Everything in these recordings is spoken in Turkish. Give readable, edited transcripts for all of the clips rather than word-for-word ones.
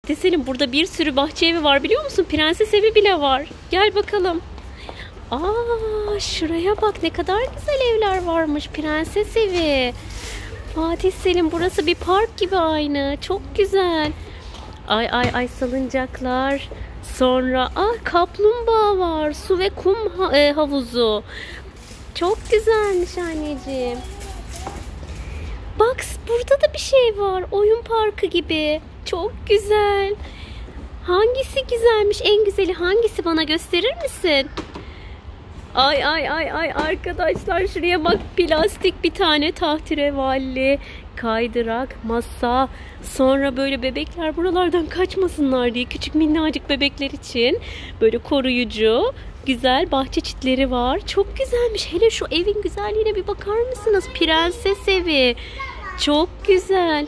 Fatih Selim, burada bir sürü bahçe evi var biliyor musun? Prenses evi bile var. Gel bakalım. Aa, şuraya bak, ne kadar güzel evler varmış. Prenses evi. Fatih Selim, burası bir park gibi aynı. Çok güzel. Ay ay ay, salıncaklar. Sonra kaplumbağa var. Su ve kum havuzu. Çok güzelmiş anneciğim. Bak, burada da bir şey var. Oyun parkı gibi. Çok güzel. Hangisi güzelmiş? En güzeli hangisi, bana gösterir misin? Ay ay ay ay arkadaşlar, şuraya bak, plastik bir tane tahterevalli, kaydırak, masa, sonra böyle bebekler buralardan kaçmasınlar diye küçük minnacık bebekler için böyle koruyucu güzel bahçe çitleri var. Çok güzelmiş. Hele şu evin güzelliğine bir bakar mısınız? Prenses evi. Çok güzel.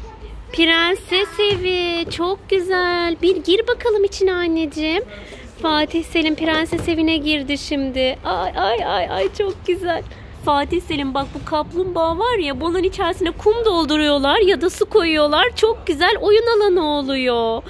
Prenses evi. Çok güzel. Bir gir bakalım içine anneciğim. Fatih Selim prenses evine girdi şimdi. Ay ay ay ay, çok güzel. Fatih Selim, bak, bu kaplumbağa var ya, bunun içerisine kum dolduruyorlar ya da su koyuyorlar. Çok güzel oyun alanı oluyor.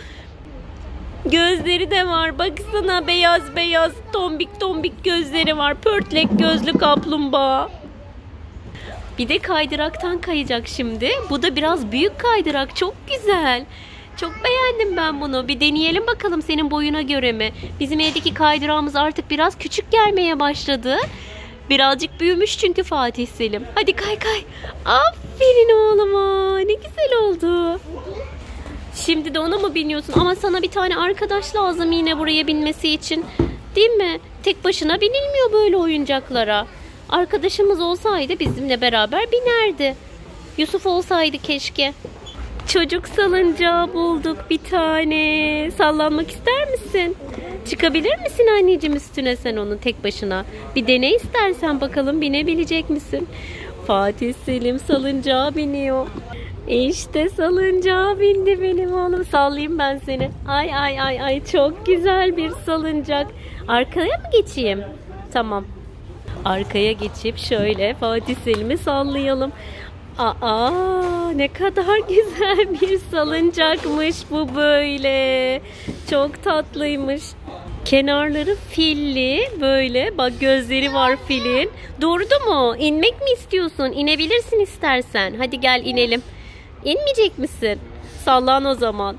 Gözleri de var. Baksana, beyaz beyaz tombik tombik gözleri var. Pörtlek gözlü kaplumbağa. Bir de kaydıraktan kayacak şimdi. Bu da biraz büyük kaydırak. Çok güzel. Çok beğendim ben bunu. Bir deneyelim bakalım, senin boyuna göre mi? Bizim evdeki kaydırağımız artık biraz küçük gelmeye başladı. Birazcık büyümüş çünkü Fatih Selim. Hadi kay kay. Aferin oğluma. Ne güzel oldu. Şimdi de ona mı biniyorsun? Ama sana bir tane arkadaş lazım yine buraya binmesi için. Değil mi? Tek başına binilmiyor böyle oyuncaklara. Arkadaşımız olsaydı bizimle beraber binerdi. Yusuf olsaydı keşke. Çocuk salıncağı bulduk bir tane. Sallanmak ister misin? Çıkabilir misin anneciğim üstüne sen onun tek başına? Bir dene istersen, bakalım binebilecek misin? Fatih Selim salıncağa biniyor. İşte salıncağa bindi benim oğlum. Sallayayım ben seni. Ay ay ay ay, çok güzel bir salıncak. Arkaya mı geçeyim? Tamam. Arkaya geçip şöyle Fatih Selim'i sallayalım. Ne kadar güzel bir salıncakmış bu böyle. Çok tatlıymış. Kenarları filli böyle. Bak, gözleri var filin. Durdu mu? İnmek mi istiyorsun? İnebilirsin istersen. Hadi gel inelim. İnmeyecek misin? Sallan o zaman.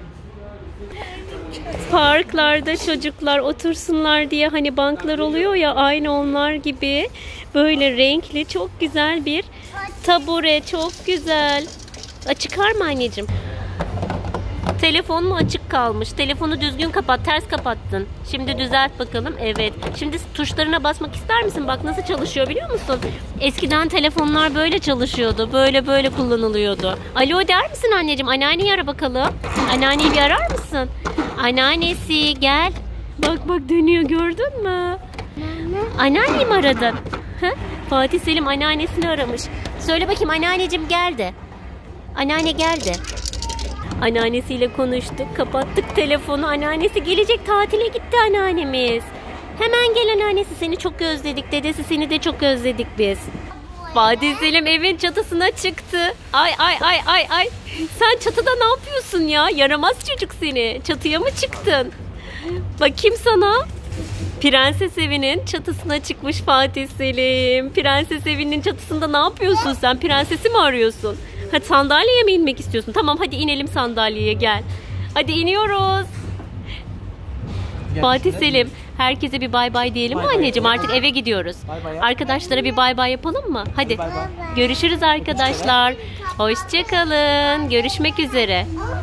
Parklarda çocuklar otursunlar diye hani banklar oluyor ya, aynı onlar gibi böyle renkli çok güzel bir tabure. Çok güzel. Çıkar mı anneciğim? Telefon mu açık kalmış? Telefonu düzgün kapat. Ters kapattın. Şimdi düzelt bakalım. Evet. Şimdi tuşlarına basmak ister misin? Bak nasıl çalışıyor biliyor musun? Eskiden telefonlar böyle çalışıyordu. Böyle böyle kullanılıyordu. Alo der misin anneciğim? Anneanneyi ara bakalım. Anneanneyi bir arar mısın? Anneannesi gel. Bak bak, dönüyor, gördün mü? Anneanneyi mi aradın? Fatih Selim anneannesini aramış. Söyle bakayım, anneanneciğim geldi. Anneanne geldi. Anneannesiyle konuştuk. Kapattık telefonu. Anneannesi gelecek, tatile gitti anneannemiz. Hemen gel anneannesi, seni çok özledik. Dedesi seni de çok özledik biz. Fatih Selim evin çatısına çıktı. Ay ay ay ay ay. Sen çatıda ne yapıyorsun ya? Yaramaz çocuk seni. Çatıya mı çıktın? Bakayım sana. Prenses evinin çatısına çıkmış Fatih Selim. Prenses evinin çatısında ne yapıyorsun sen? Prensesi mi arıyorsun? Hadi sandalyeye mi inmek istiyorsun? Tamam, hadi inelim sandalyeye, gel. Hadi iniyoruz. Fatih Selim, herkese bir bay bay diyelim mi anneciğim? Artık eve gidiyoruz. Arkadaşlara bir bay bay yapalım mı? Hadi. Görüşürüz arkadaşlar. Hoşça kalın. Görüşmek üzere.